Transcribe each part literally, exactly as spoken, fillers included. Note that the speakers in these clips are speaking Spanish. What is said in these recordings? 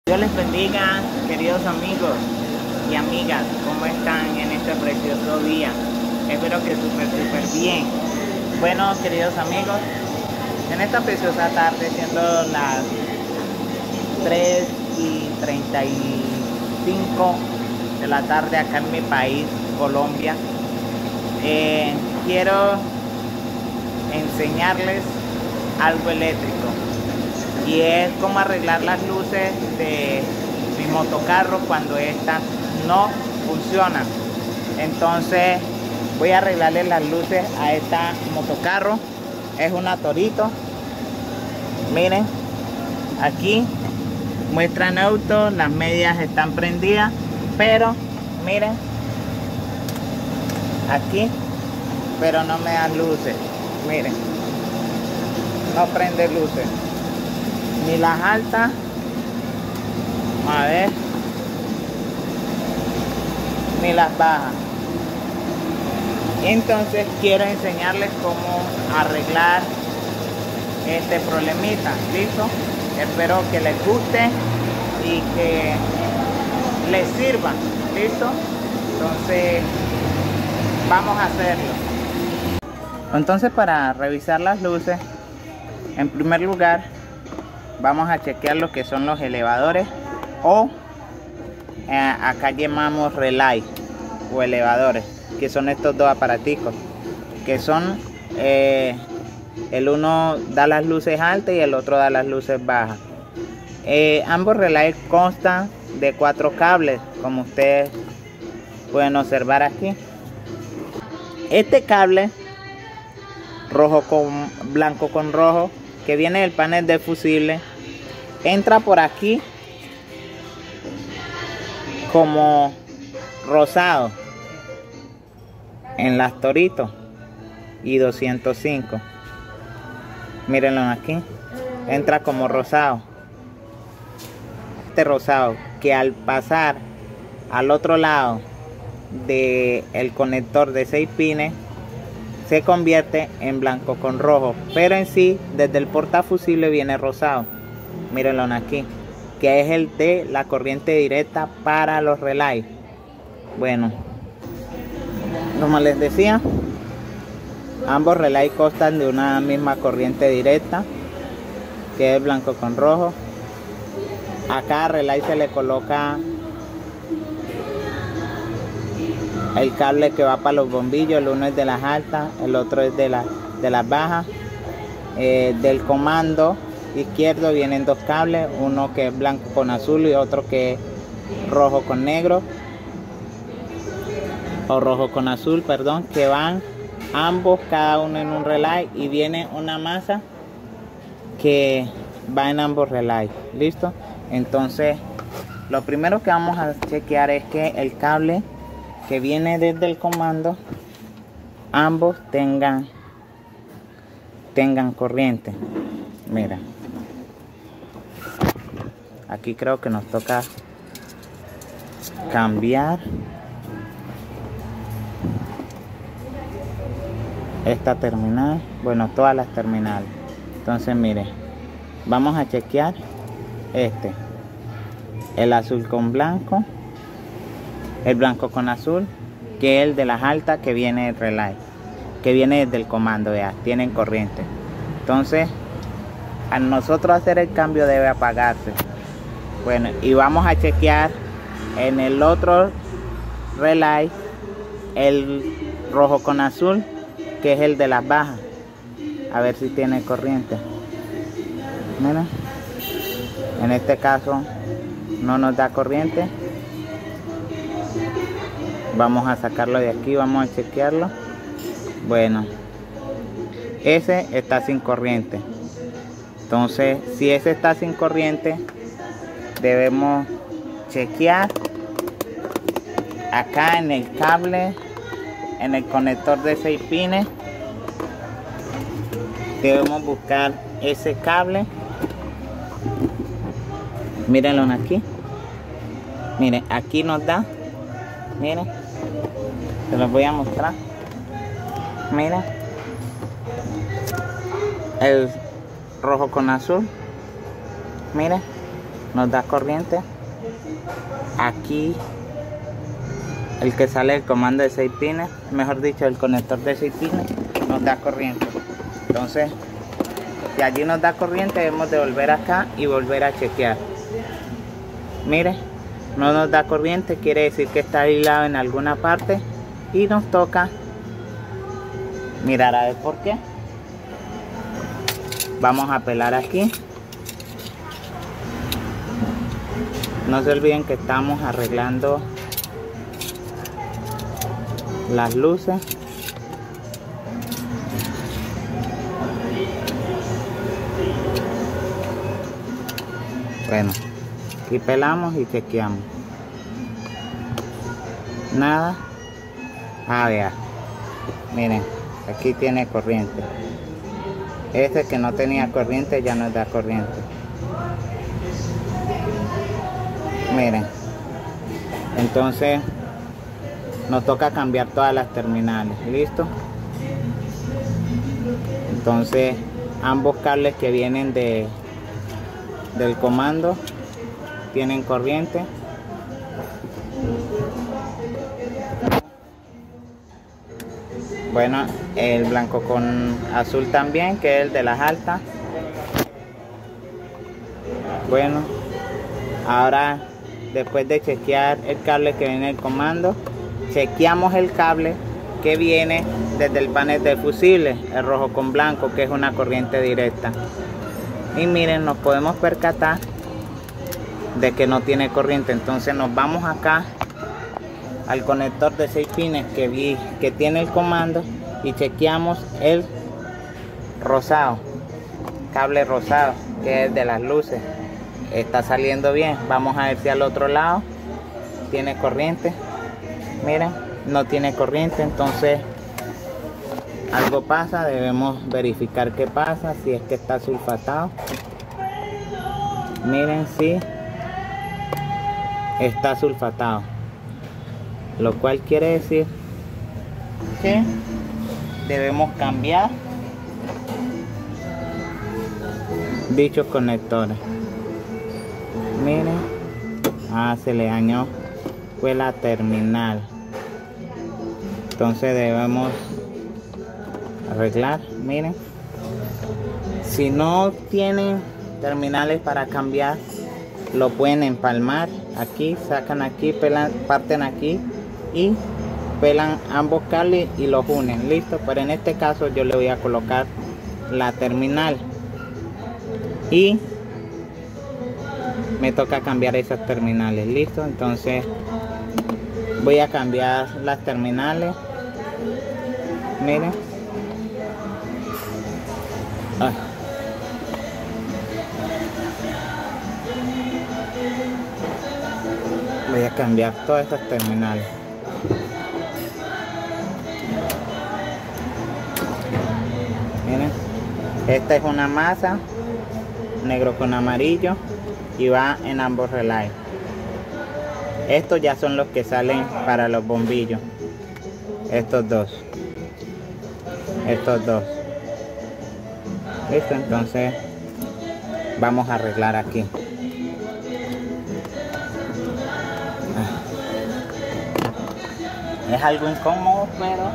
Dios les bendiga, queridos amigos y amigas, ¿cómo están en este precioso día? Espero que súper, súper bien. Bueno, queridos amigos, en esta preciosa tarde, siendo las tres y treinta y cinco de la tarde acá en mi país, Colombia, eh, quiero enseñarles algo eléctrico. Y es cómo arreglar las luces de mi motocarro cuando estas no funcionan. Entonces voy a arreglarle las luces a esta motocarro. Es una Torito. Miren, aquí muestra neutro, las medias están prendidas, pero miren, aquí, pero no me dan luces. Miren, no prende luces. Ni las altas, a ver, ni las bajas. Entonces quiero enseñarles cómo arreglar este problemita. ¿Listo? Espero que les guste y que les sirva. ¿Listo? Entonces vamos a hacerlo. Entonces, para revisar las luces, en primer lugar vamos a chequear lo que son los elevadores, o eh, acá llamamos relay o elevadores, que son estos dos aparaticos, que son eh, el uno da las luces altas y el otro da las luces bajas. Eh, ambos relays constan de cuatro cables, como ustedes pueden observar aquí. Este cable rojo con blanco con rojo, que viene del panel de fusible, entra por aquí como rosado en las Torito y doscientos cinco. Mírenlo aquí, entra como rosado. Este rosado, que al pasar al otro lado del conector de seis pines se convierte en blanco con rojo, pero en sí desde el portafusible viene rosado. Mírenlo aquí, que es el de la corriente directa para los relays. Bueno, como les decía, ambos relays constan de una misma corriente directa, que es blanco con rojo. A cada relay se le coloca el cable que va para los bombillos. El uno es de las altas, el otro es de, la, de las bajas. Eh, del comando izquierdo vienen dos cables, uno que es blanco con azul y otro que es rojo con negro, o rojo con azul, perdón, que van ambos cada uno en un relay, y viene una masa que va en ambos relays. ¿Listo? Entonces lo primero que vamos a chequear es que el cable que viene desde el comando ambos tengan tengan corriente. Mira, aquí creo que nos toca cambiar esta terminal, bueno, todas las terminales. Entonces mire, vamos a chequear este, el azul con blanco, el blanco con azul, que es el de las altas, que viene el relay, que viene desde el comando, ya tienen corriente. Entonces a nosotros hacer el cambio debe apagarse. Bueno, y vamos a chequear en el otro relay el rojo con azul, que es el de las bajas, a ver si tiene corriente. Mira, en este caso no nos da corriente. Vamos a sacarlo de aquí, vamos a chequearlo. Bueno, ese está sin corriente. Entonces, si ese está sin corriente, debemos chequear acá en el cable, en el conector de seis pines. Debemos buscar ese cable. Mírenlo aquí. Miren, aquí nos da. Miren, se los voy a mostrar. Miren, el rojo con azul. Miren, nos da corriente. Aquí el que sale del comando de seis pines, mejor dicho el conector de seis pines, nos da corriente. Entonces, si allí nos da corriente, debemos de volver acá y volver a chequear. Mire, no nos da corriente, quiere decir que está aislado en alguna parte y nos toca mirar a ver por qué. Vamos a pelar aquí. No se olviden que estamos arreglando las luces. Bueno, aquí pelamos y chequeamos. Nada. Ah, vea. Miren, aquí tiene corriente. Este que no tenía corriente ya nos da corriente. Miren. Entonces nos toca cambiar todas las terminales. ¿Listo? Entonces ambos cables que vienen de del comando tienen corriente. Bueno, el blanco con azul también, que es el de las altas. Bueno, ahora después de chequear el cable que viene del comando, chequeamos el cable que viene desde el panel de fusible, el rojo con blanco, que es una corriente directa. Y miren, nos podemos percatar de que no tiene corriente. Entonces nos vamos acá al conector de seis pines que vi que tiene el comando y chequeamos el rosado, cable rosado, que es de las luces. Está saliendo bien. Vamos a ver si al otro lado tiene corriente. Miren, no tiene corriente. Entonces algo pasa, debemos verificar qué pasa, si es que está sulfatado. Miren, sí, está sulfatado, lo cual quiere decir que debemos cambiar dichos conectores. Miren, ah, se le dañó, fue la terminal. Entonces debemos arreglar. Miren, si no tienen terminales para cambiar, lo pueden empalmar aquí, sacan aquí, pelan, parten aquí y pelan ambos cables y los unen. Listo, pero en este caso yo le voy a colocar la terminal y me toca cambiar esas terminales. Listo, entonces voy a cambiar las terminales. Miren, ah. Voy a cambiar todas estas terminales. Miren, esta es una masa negro con amarillo y va en ambos relays. Estos ya son los que salen para los bombillos. Estos dos. Estos dos. Listo, entonces vamos a arreglar aquí. Es algo incómodo, pero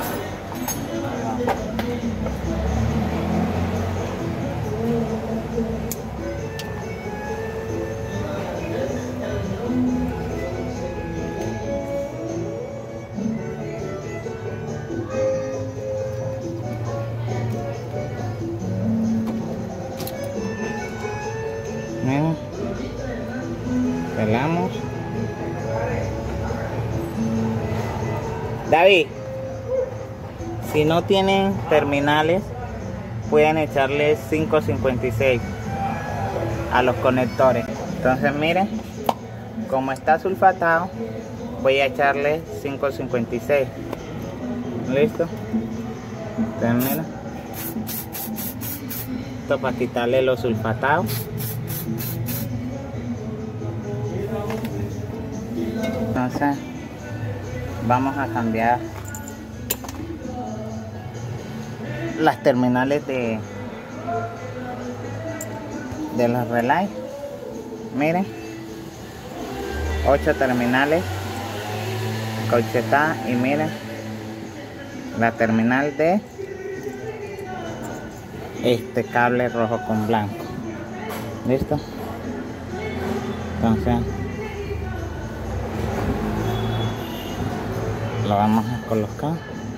miren, pelamos. David, si no tienen terminales, pueden echarle cinco cincuenta y seis a los conectores. Entonces miren, como está sulfatado, voy a echarle cinco cincuenta y seis. Listo. Entonces miren, esto para quitarle los sulfatados. Entonces vamos a cambiar las terminales de de los relays. Miren, ocho terminales colchetadas y miren la terminal de este cable rojo con blanco. ¿Listo? Entonces lo vamos a colocar.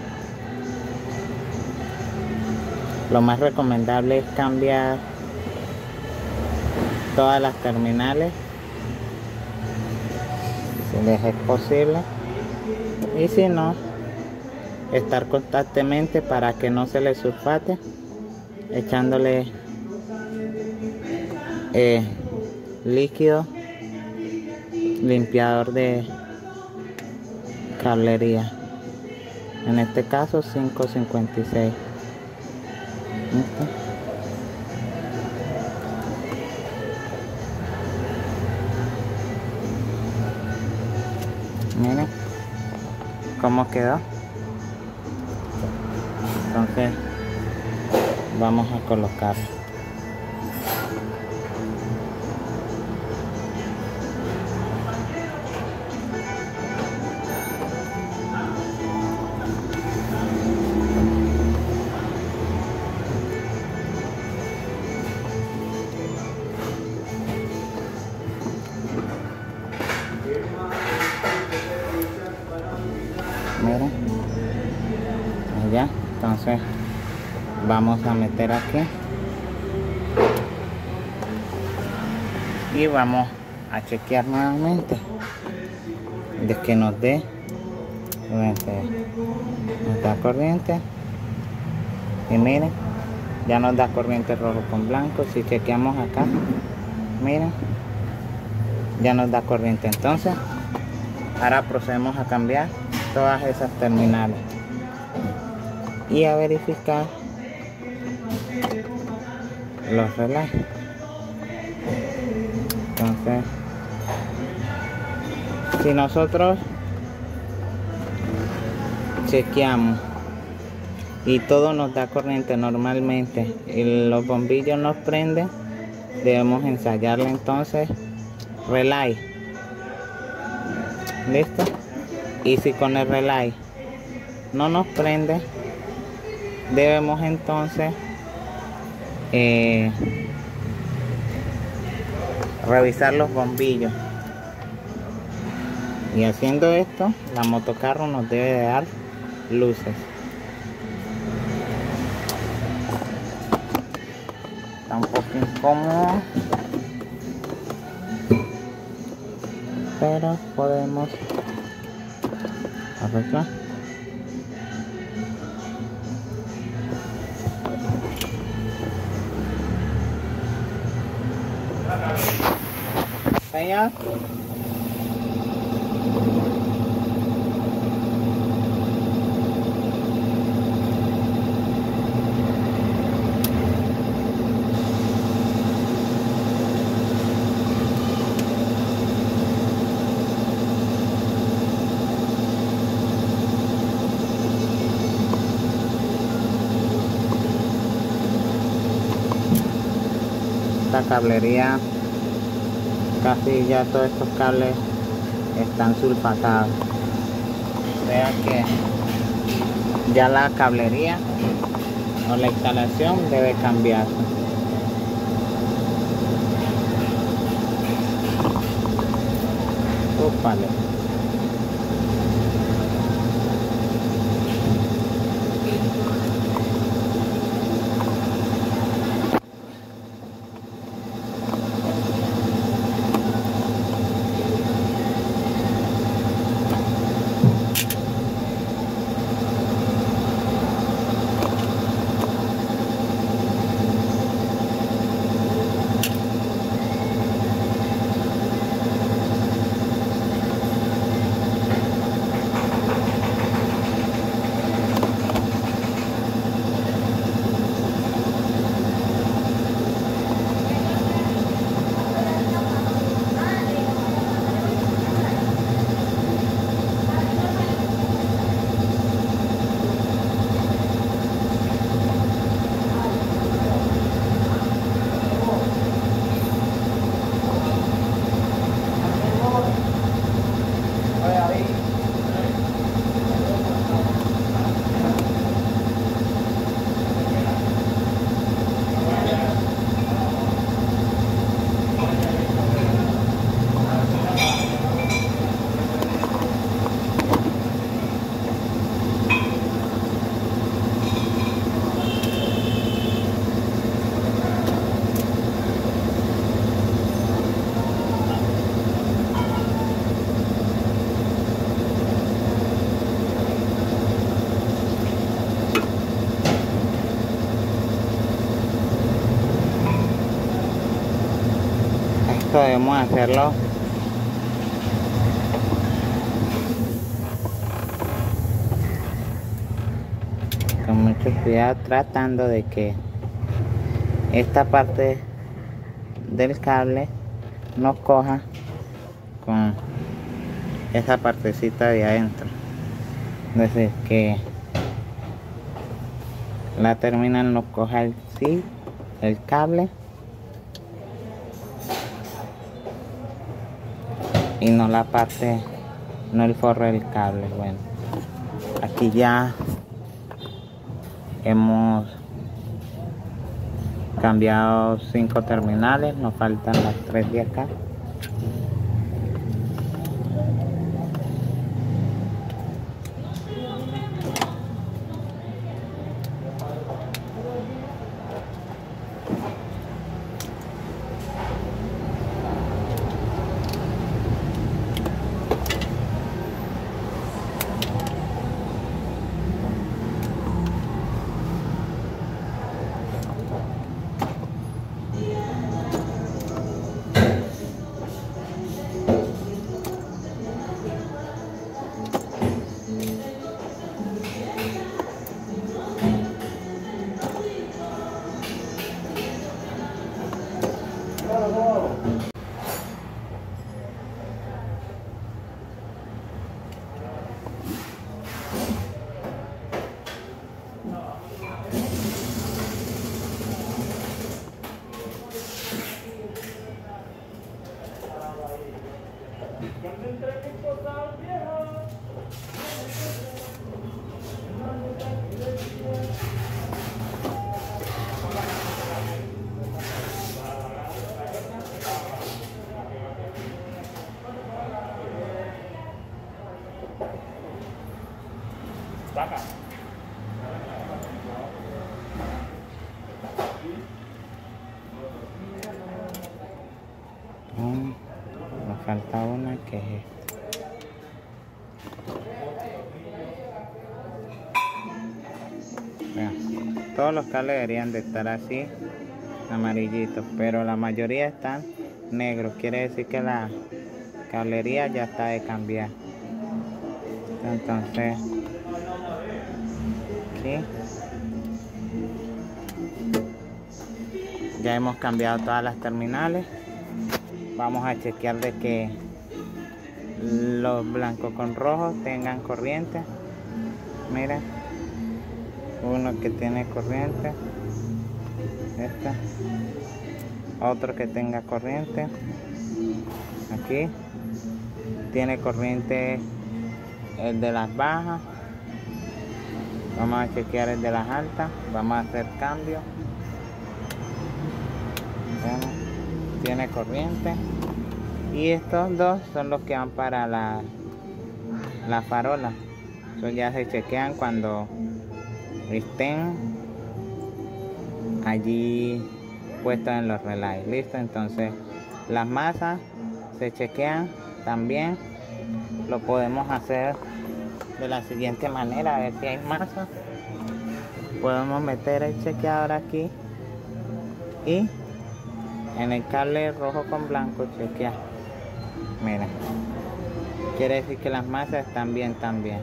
Lo más recomendable es cambiar todas las terminales si les es posible, y si no, estar constantemente para que no se les sulfate, echándole eh, líquido limpiador de cablería, en este caso cinco cincuenta y seis. ¿Listo? Miren cómo quedó. Entonces vamos a colocarlo. Miren, allá. Entonces vamos a meter aquí y vamos a chequear nuevamente de que nos dé nos da corriente, y miren, ya nos da corriente rojo con blanco. Si chequeamos acá, miren, ya nos da corriente. Entonces ahora procedemos a cambiar todas esas terminales y a verificar los relays. Entonces, si nosotros chequeamos y todo nos da corriente normalmente y los bombillos nos prenden, debemos ensayarle entonces relay. ¿Listo? Y si con el relay no nos prende, debemos entonces eh, revisar los bombillos, y haciendo esto la motocarro nos debe de dar luces. Está un poco incómodo, pero podemos arreglar. Señor, esta cablería, casi ya todos estos cables están sulfatados. Vean que ya la cablería o la instalación debe cambiarse. Úpale. Esto debemos hacerlo con mucho cuidado, tratando de que esta parte del cable no coja con esa partecita de adentro, es decir, que la terminal no coja el sí, el cable, y no la parte, no el forro del cable. Bueno, aquí ya hemos cambiado cinco terminales, nos faltan las tres de acá. Mm, nos falta una, que es esta. Vean, todos los cables deberían de estar así, amarillitos, pero la mayoría están negros. Quiere decir que la cablería ya está de cambiar. Entonces, aquí ya hemos cambiado todas las terminales. Vamos a chequear de que los blancos con rojos tengan corriente. Mira, uno que tiene corriente, este, otro que tenga corriente. Aquí tiene corriente el de las bajas. Vamos a chequear el de las altas. Vamos a hacer cambio. Bueno, tiene corriente, y estos dos son los que van para la, la farola. Eso ya se chequean cuando estén allí puestos en los relays. Listo. Entonces las masas se chequean también. Lo podemos hacer de la siguiente manera. A ver si hay masa. Podemos meter el chequeador aquí y en el cable rojo con blanco chequear. Mira, quiere decir que las masas están bien también.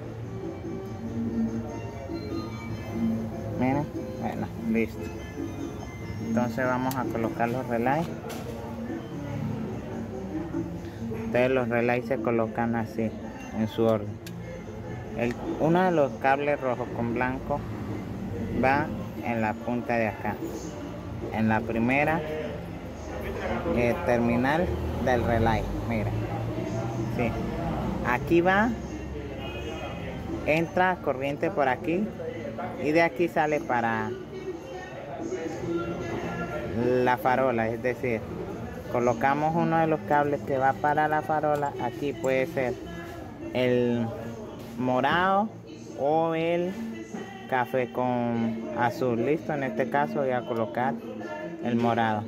Mira, bueno, listo. Entonces vamos a colocar los relays. Entonces los relays se colocan así, en su orden. El, uno de los cables rojos con blanco va en la punta de acá, en la primera eh, terminal del relay. Mira, sí, aquí va, entra corriente por aquí, y de aquí sale para la farola. Es decir, colocamos uno de los cables que va para la farola. Aquí puede ser el morado o el café con azul. Listo, en este caso voy a colocar el morado.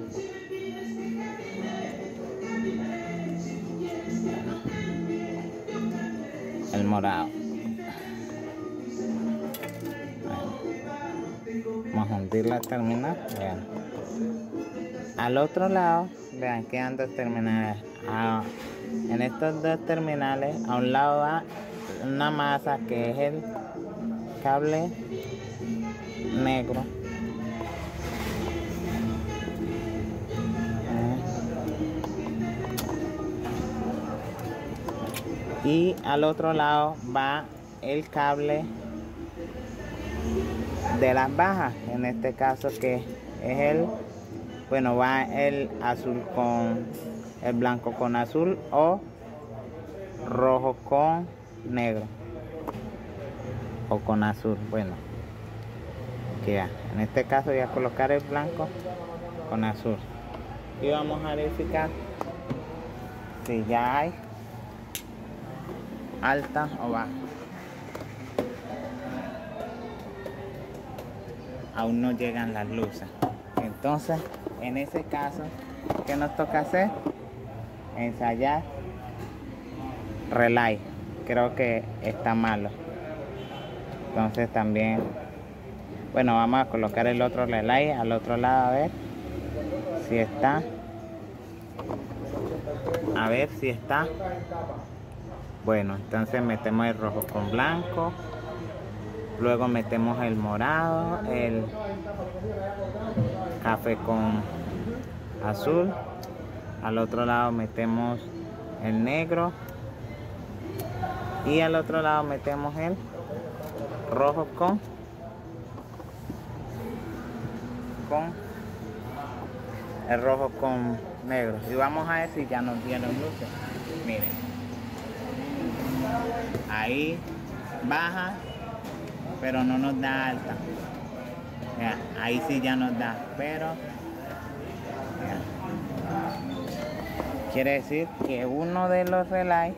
El morado. Vamos a hundir la terminal. Vean. Al otro lado vean, quedan dos terminales. Ah, en estos dos terminales, a un lado va una masa que es el cable negro. Y al otro lado va el cable de las bajas, en este caso que es el, bueno, va el azul con el blanco con azul o rojo con negro o con azul. Bueno, que ya, en este caso voy a colocar el blanco con azul y vamos a verificar si ya hay alta o baja. Aún no llegan las luces. Entonces, en ese caso, ¿qué nos toca hacer? Ensayar relay. Creo que está malo. Entonces también, bueno, vamos a colocar el otro relay al otro lado a ver si está. A ver si está. Bueno, entonces metemos el rojo con blanco. Luego metemos el morado, el café con azul. Al otro lado metemos el negro. Y al otro lado metemos el rojo con, con el rojo con negro. Y vamos a ver si ya nos dieron luces. Miren. Ahí baja, pero no nos da alta. Ya, ahí sí ya nos da, pero ya. Quiere decir que uno de los relays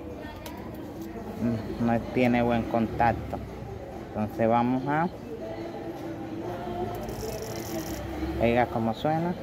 no tiene buen contacto. Entonces vamos a, oiga cómo suena.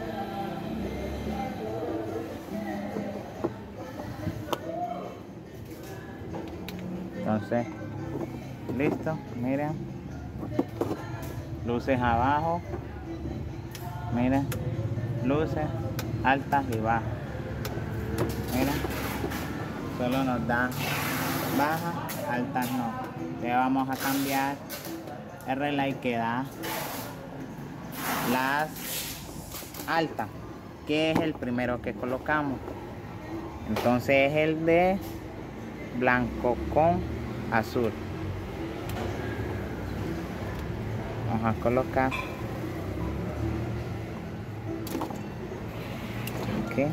Entonces, listo, miren, luces abajo, miren, luces altas y bajas, miren, solo nos da bajas, altas no. Ya vamos a cambiar el relay que da las altas, que es el primero que colocamos. Entonces es el de blanco con azul. Vamos a colocar aquí.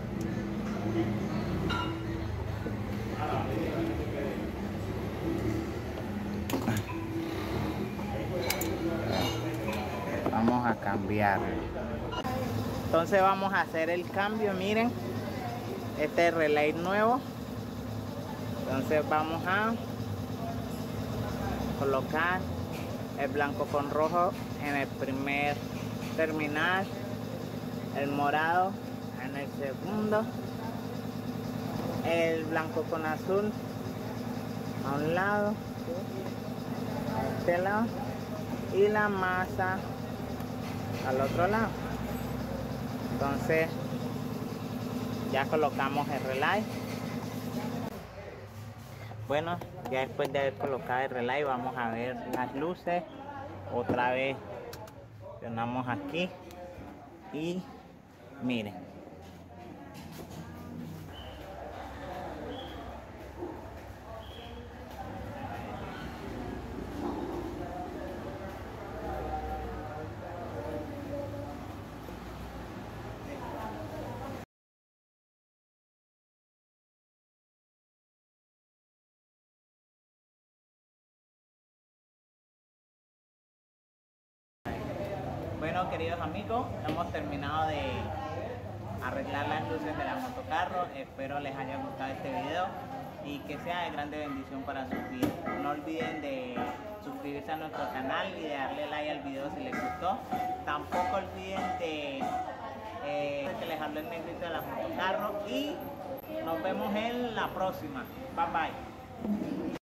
Vamos a cambiar. Entonces vamos a hacer el cambio. Miren, este es el relay nuevo. Entonces vamos a colocar el blanco con rojo en el primer terminal, el morado en el segundo, el blanco con azul a un lado, a este lado, y la masa al otro lado. Entonces ya colocamos el relay. Bueno, ya después de haber colocado el relay vamos a ver las luces. Otra vez presionamos aquí y miren. Bueno, queridos amigos, hemos terminado de arreglar las luces de la motocarro. Espero les haya gustado este video y que sea de grande bendición para sus vidas. No olviden de suscribirse a nuestro canal y de darle like al video si les gustó. Tampoco olviden de eh, que les hablé el negrito de la motocarro y nos vemos en la próxima. Bye bye.